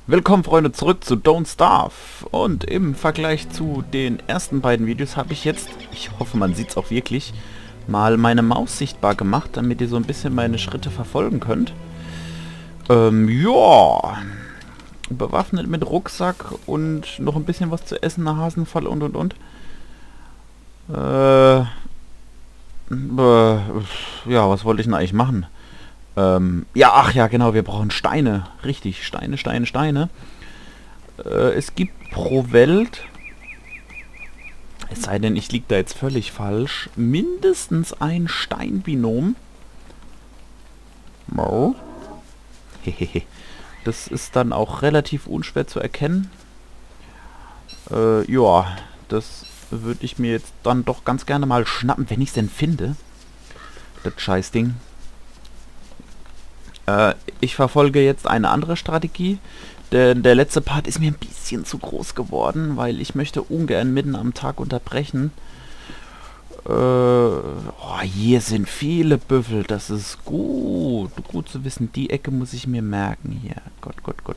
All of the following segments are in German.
Willkommen Freunde zurück zu Don't Starve und im Vergleich zu den ersten beiden Videos habe ich jetzt, ich hoffe man sieht es auch wirklich, mal meine Maus sichtbar gemacht, damit ihr so ein bisschen meine Schritte verfolgen könnt. Ja, bewaffnet mit Rucksack und noch ein bisschen was zu essen, eine Hasenfalle und. Ja, was wollte ich denn eigentlich machen? Ja, ach ja, genau, wir brauchen Steine. Richtig, Steine. Es gibt pro Welt, es sei denn, ich liege da jetzt völlig falsch, mindestens ein Steinbinom. Oh. Hehehe. Das ist dann auch relativ unschwer zu erkennen. Ja, das würde ich mir jetzt dann doch ganz gerne mal schnappen, wenn ich es denn finde. Das Scheißding. Ich verfolge jetzt eine andere Strategie. Der letzte Part ist mir ein bisschen zu groß geworden, weil ich möchte ungern mitten am Tag unterbrechen. Hier sind viele Büffel. Das ist gut. Gut zu wissen. Die Ecke muss ich mir merken hier. Gott.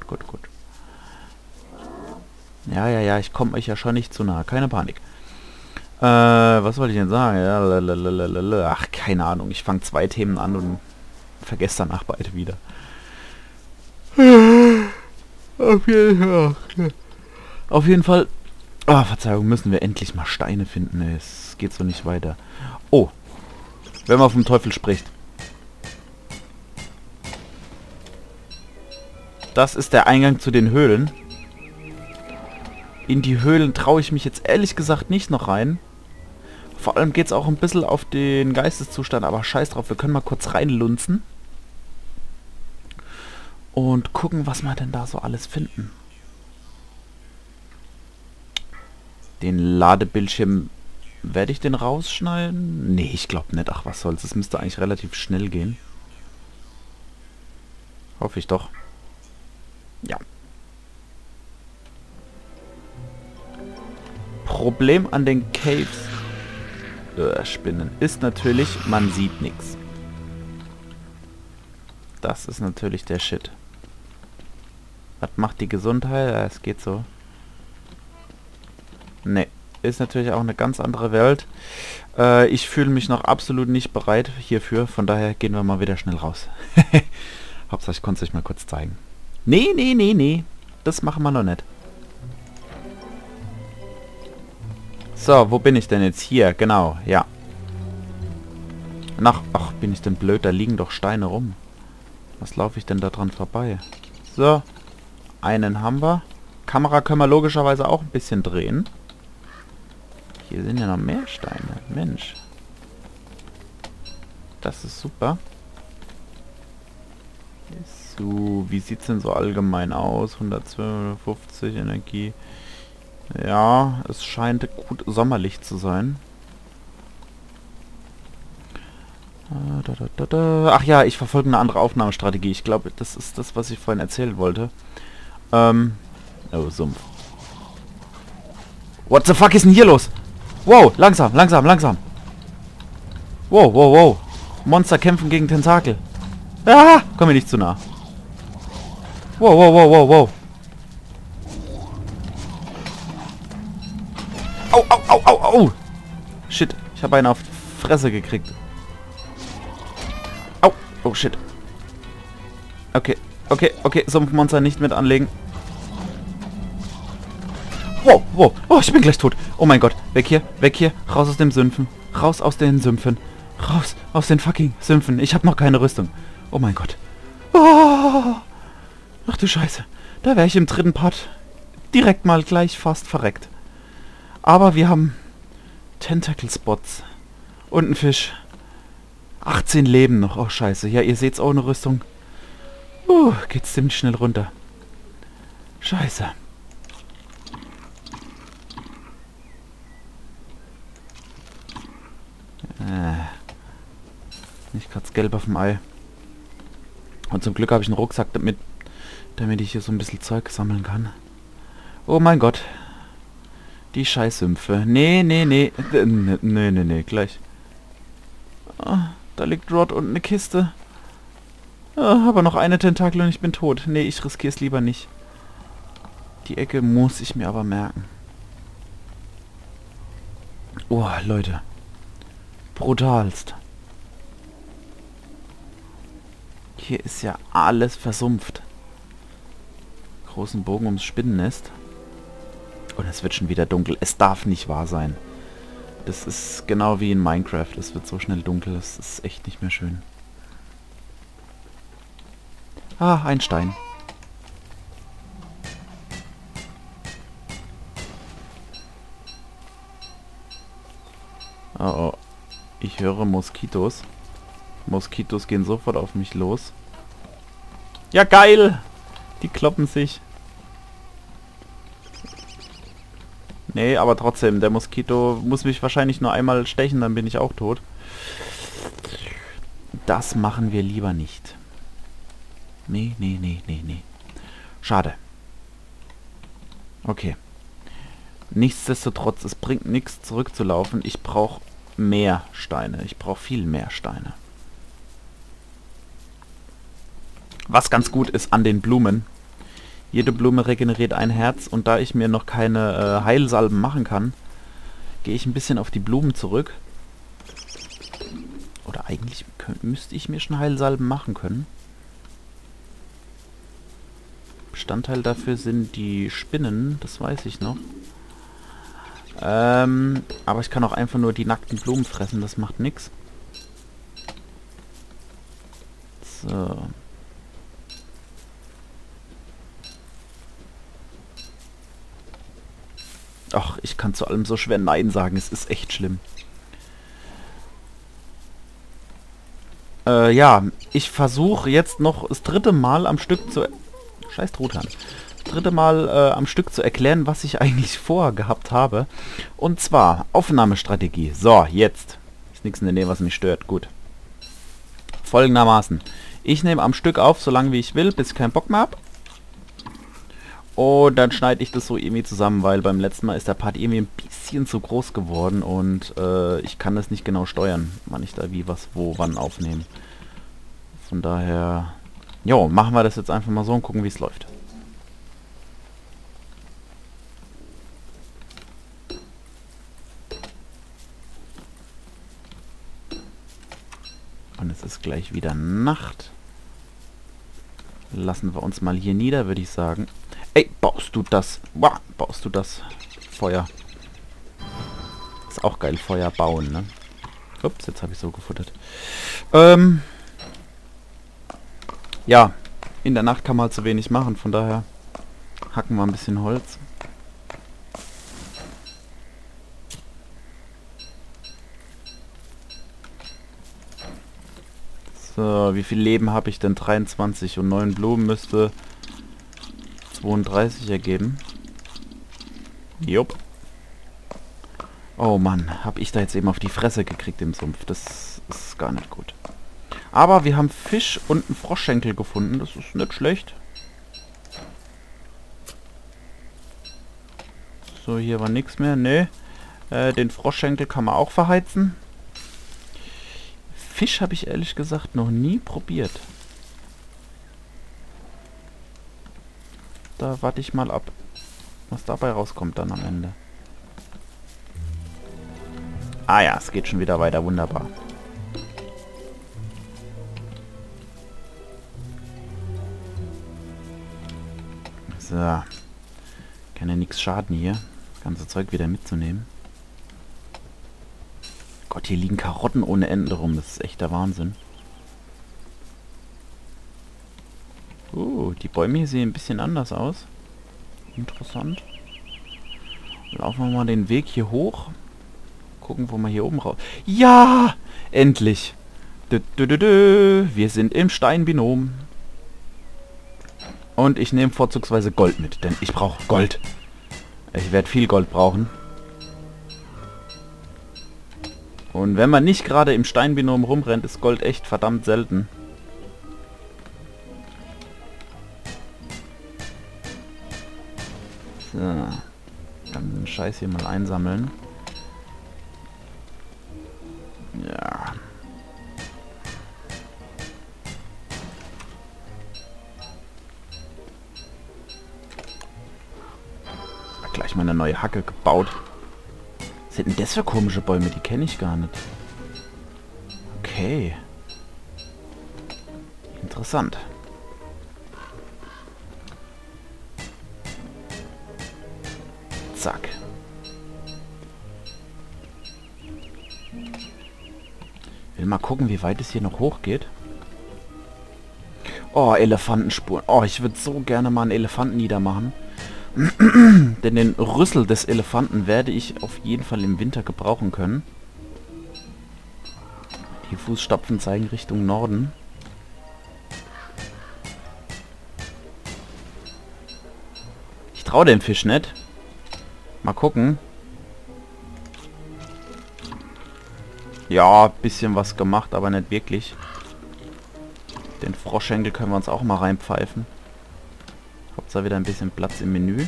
Ja, ich komme euch ja schon nicht zu nahe. Keine Panik. Was wollte ich denn sagen? Ja, ach, keine Ahnung. Ich fange 2 Themen an und vergesst danach beide wieder. Auf jeden Fall. Verzeihung, müssen wir endlich mal Steine finden. Es geht so nicht weiter. Oh. Wenn man vom Teufel spricht. Das ist der Eingang zu den Höhlen. In die Höhlen traue ich mich jetzt ehrlich gesagt nicht noch rein. Vor allem geht es auch ein bisschen auf den Geisteszustand, aber scheiß drauf, wir können mal kurz reinlunzen. Und gucken, was wir denn da so alles finden. Den Ladebildschirm, werde ich den rausschneiden? Nee, ich glaube nicht. Ach, was soll's. Es müsste eigentlich relativ schnell gehen. Hoffe ich doch. Ja. Problem an den Caves, Spinnen, ist natürlich, man sieht nichts. Das ist natürlich der Shit. Was macht die Gesundheit? Ja, es geht so. Ne, ist natürlich auch eine ganz andere Welt. Ich fühle mich noch absolut nicht bereit hierfür. Von daher gehen wir mal wieder schnell raus. Hauptsache ich konnte es euch mal kurz zeigen. Nee. Das machen wir noch nicht. So, wo bin ich denn jetzt? Hier, genau, ja. Ach, bin ich denn blöd? Da liegen doch Steine rum. Was laufe ich denn da dran vorbei? So. Einen haben wir. Kamera können wir logischerweise auch ein bisschen drehen. Hier sind ja noch mehr Steine. Mensch. Das ist super. So, wie sieht es denn so allgemein aus? 152 Energie. Ja, es scheint gut sommerlich zu sein. Ach ja, ich verfolge eine andere Aufnahmestrategie. Ich glaube, das ist das, was ich vorhin erzählen wollte. Oh, Sumpf. What the fuck ist denn hier los? Wow, langsam. Wow. Monster kämpfen gegen Tentakel. Ah, komm mir nicht zu nah. Wow. Au. Shit, ich habe einen auf die Fresse gekriegt. Au. Oh, shit. Okay. Sumpfmonster nicht mit anlegen. Wow. Oh, ich bin gleich tot. Oh mein Gott. Weg hier. Raus aus den Sümpfen. Raus aus den fucking Sümpfen. Ich habe noch keine Rüstung. Oh mein Gott. Oh. Ach du Scheiße. Da wäre ich im 3. Part direkt mal gleich fast verreckt. Aber wir haben Tentacle Spots. Und ein Fisch. 18 Leben noch. Oh Scheiße. Ja, ihr seht's, ohne Rüstung. Geht's ziemlich schnell runter. Scheiße. Nicht gerade gelb auf dem Ei. Und zum Glück habe ich einen Rucksack damit ich hier so ein bisschen Zeug sammeln kann. Oh mein Gott. Die Scheißsümpfe. Nee, gleich. Da liegt Rod und eine Kiste. Aber noch eine Tentakel und ich bin tot. Nee, ich riskiere es lieber nicht. Die Ecke muss ich mir aber merken. Oh, Leute. Brutalst. Hier ist ja alles versumpft. Großen Bogen ums Spinnennest. Und es wird schon wieder dunkel. Es darf nicht wahr sein. Das ist genau wie in Minecraft. Es wird so schnell dunkel. Das ist echt nicht mehr schön. Ah, ein Stein. Oh, oh. Ich höre Moskitos. Moskitos gehen sofort auf mich los. Ja, geil! Die kloppen sich. Nee, aber trotzdem, der Moskito muss mich wahrscheinlich nur einmal stechen, dann bin ich auch tot. Das machen wir lieber nicht. Nee, nee, nee, nee, nee. Schade. Okay. Nichtsdestotrotz, es bringt nichts zurückzulaufen. Ich brauche mehr Steine. Ich brauche viel mehr Steine. Was ganz gut ist an den Blumen. Jede Blume regeneriert ein Herz und da ich mir noch keine Heilsalben machen kann, gehe ich ein bisschen auf die Blumen zurück. Oder eigentlich müsste ich mir schon Heilsalben machen können. Bestandteil dafür sind die Spinnen, das weiß ich noch. Aber ich kann auch einfach nur die nackten Blumen fressen, das macht nichts. So. Ach, ich kann zu allem so schwer Nein sagen. Es ist echt schlimm. Ja, ich versuche jetzt noch das dritte Mal am Stück zu... Scheiß Truthahn. Das dritte Mal am Stück zu erklären, was ich eigentlich vorgehabt habe. Und zwar Aufnahmestrategie. So, jetzt. Ist nichts in der Nähe, was mich stört. Gut. Folgendermaßen. Ich nehme am Stück auf, so lange wie ich will, bis ich keinen Bock mehr habe. Und dann schneide ich das so irgendwie zusammen, weil beim letzten Mal ist der Part irgendwie ein bisschen zu groß geworden und ich kann das nicht genau steuern, wann ich da wie, was, wo, wann aufnehme. Von daher, jo, machen wir das jetzt einfach mal so und gucken, wie es läuft. Und es ist gleich wieder Nacht. Lassen wir uns mal hier nieder, würde ich sagen. Ey, baust du das? Wow, baust du das? Feuer. Ist auch geil, Feuer bauen, ne? Ups, jetzt habe ich so gefuttert. Ja, in der Nacht kann man halt zu wenig machen, von daher hacken wir ein bisschen Holz. So, wie viel Leben habe ich denn? 23 und 9 Blumen müsste 32 ergeben. Jupp. Oh Mann, habe ich da jetzt eben auf die Fresse gekriegt im Sumpf. Das ist gar nicht gut. Aber wir haben Fisch und einen Froschschenkel gefunden. Das ist nicht schlecht. So, hier war nichts mehr. Ne. Den Froschschenkel kann man auch verheizen. Fisch habe ich ehrlich gesagt noch nie probiert. Da warte ich mal ab, was dabei rauskommt dann am Ende. Ah ja, es geht schon wieder weiter. Wunderbar. So. Kann ja nichts schaden hier. Das ganze Zeug wieder mitzunehmen. Gott, hier liegen Karotten ohne Ende rum. Das ist echt der Wahnsinn. Die Bäume hier sehen ein bisschen anders aus. Interessant. Laufen wir mal den Weg hier hoch. Gucken, wo wir hier oben raus... Ja! Endlich! Wir sind im Steinbinom. Und ich nehme vorzugsweise Gold mit, denn ich brauche Gold. Ich werde viel Gold brauchen. Und wenn man nicht gerade im Steinbinom rumrennt, ist Gold echt verdammt selten. So. Dann den Scheiß hier mal einsammeln. Ja. Gleich mal eine neue Hacke gebaut. Was sind denn das für komische Bäume? Die kenne ich gar nicht. Okay. Interessant. Zack. Will mal gucken, wie weit es hier noch hochgeht. Oh, Elefantenspuren. Oh, ich würde so gerne mal einen Elefanten niedermachen. Denn den Rüssel des Elefanten werde ich auf jeden Fall im Winter gebrauchen können. Die Fußstapfen zeigen Richtung Norden. Ich traue dem Fisch nicht. Mal gucken. Ja, bisschen was gemacht, aber nicht wirklich. Den Froschschenkel können wir uns auch mal reinpfeifen. Hauptsache wieder ein bisschen Platz im Menü.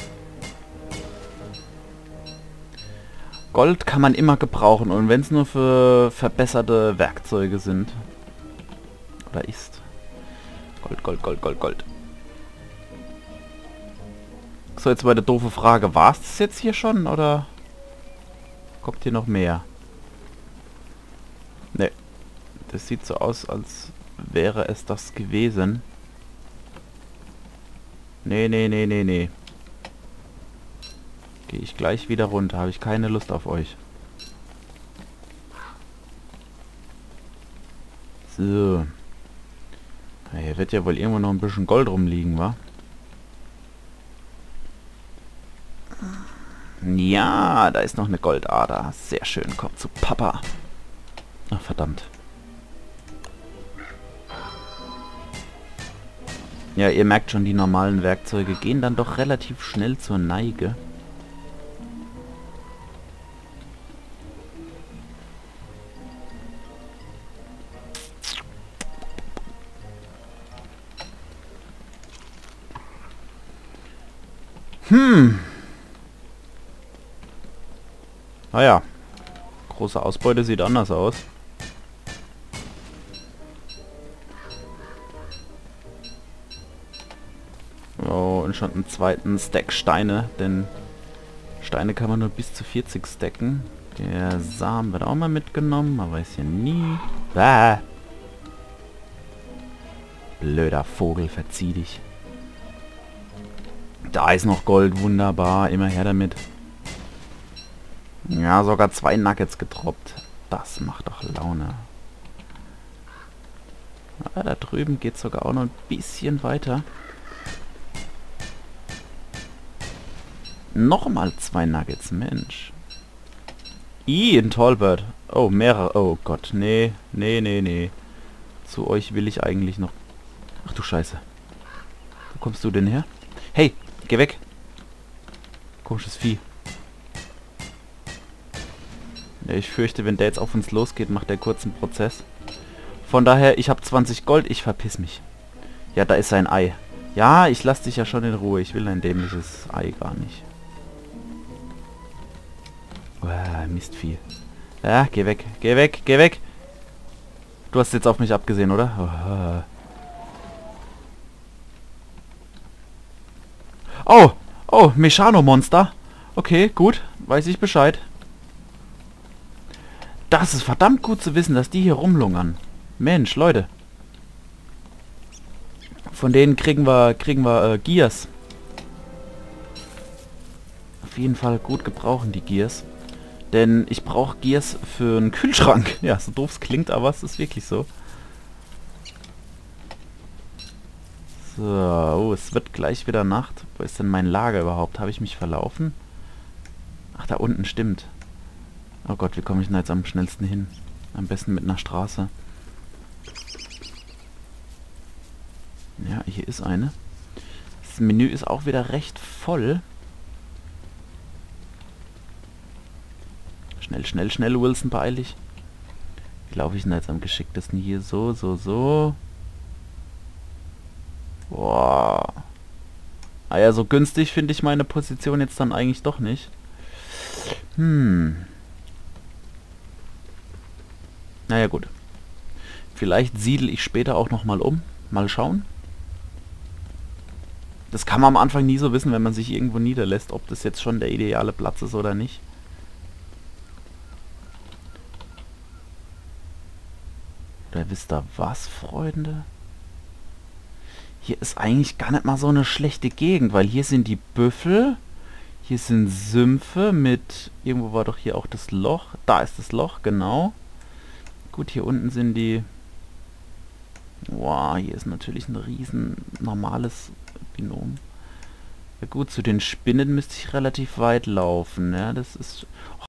Gold kann man immer gebrauchen und wenn es nur für verbesserte Werkzeuge sind. Oder ist. Gold, Gold, Gold, Gold, Gold. So, jetzt mal eine doofe Frage. War es das jetzt hier schon oder kommt hier noch mehr? Ne. Das sieht so aus, als wäre es das gewesen. Nee, nee, nee, nee, nee. Gehe ich gleich wieder runter. Habe ich keine Lust auf euch. So. Ja, hier wird ja wohl irgendwo noch ein bisschen Gold rumliegen, wa? Ja, da ist noch eine Goldader. Sehr schön. Kommt zu Papa. Ach, verdammt. Ja, ihr merkt schon, die normalen Werkzeuge gehen dann doch relativ schnell zur Neige. Naja, große Ausbeute sieht anders aus. Oh, und schon einen zweiten Stack Steine, denn Steine kann man nur bis zu 40 stacken. Der Samen wird auch mal mitgenommen, man weiß ja nie. Bah! Blöder Vogel, verzieh dich. Da ist noch Gold, wunderbar, immer her damit. Ja, sogar 2 Nuggets getroppt. Das macht doch Laune. Ah, da drüben geht es sogar auch noch ein bisschen weiter. Nochmal 2 Nuggets, Mensch. Ein Tollbird. Oh, mehrere. Oh Gott, nee, nee, nee, nee. Zu euch will ich eigentlich noch... Ach du Scheiße. Wo kommst du denn her? Hey, geh weg. Komisches Vieh. Ja, ich fürchte, wenn der jetzt auf uns losgeht, macht der kurzen Prozess. Von daher, ich habe 20 Gold, ich verpiss mich. Ja, da ist sein Ei. Ja, ich lasse dich ja schon in Ruhe. Ich will ein dämliches Ei gar nicht. Mistvieh. Ja, geh weg, geh weg, geh weg. Du hast jetzt auf mich abgesehen, oder? Oh, oh, Mechano-Monster. Okay, gut, weiß ich Bescheid. Das ist verdammt gut zu wissen, dass die hier rumlungern. Mensch, Leute. Von denen kriegen wir Gears. Auf jeden Fall gut gebrauchen die Gears. Denn ich brauche Gears für einen Kühlschrank. Ja, so doof es klingt, aber es ist wirklich so. So, oh, es wird gleich wieder Nacht. Wo ist denn mein Lager überhaupt? Habe ich mich verlaufen? Ach, da unten, stimmt. Oh Gott, wie komme ich denn jetzt am schnellsten hin? Am besten mit einer Straße. Ja, hier ist eine. Das Menü ist auch wieder recht voll. Schnell, schnell, schnell, Wilson, beeil dich. Wie laufe ich denn jetzt am geschicktesten hier? So, so, so. Boah. Ah ja, so günstig finde ich meine Position jetzt dann eigentlich doch nicht. Naja, gut. Vielleicht siedle ich später auch nochmal um. Mal schauen. Das kann man am Anfang nie so wissen, wenn man sich irgendwo niederlässt, ob das jetzt schon der ideale Platz ist oder nicht. Oder wisst ihr was, Freunde? Hier ist eigentlich gar nicht mal so eine schlechte Gegend, weil hier sind die Büffel, hier sind Sümpfe mit... Irgendwo war doch hier auch das Loch. Da ist das Loch, genau. Gut, hier unten sind die... Wow, hier ist natürlich ein riesen normales Binom. Ja gut, zu den Spinnen müsste ich relativ weit laufen, ja, das ist...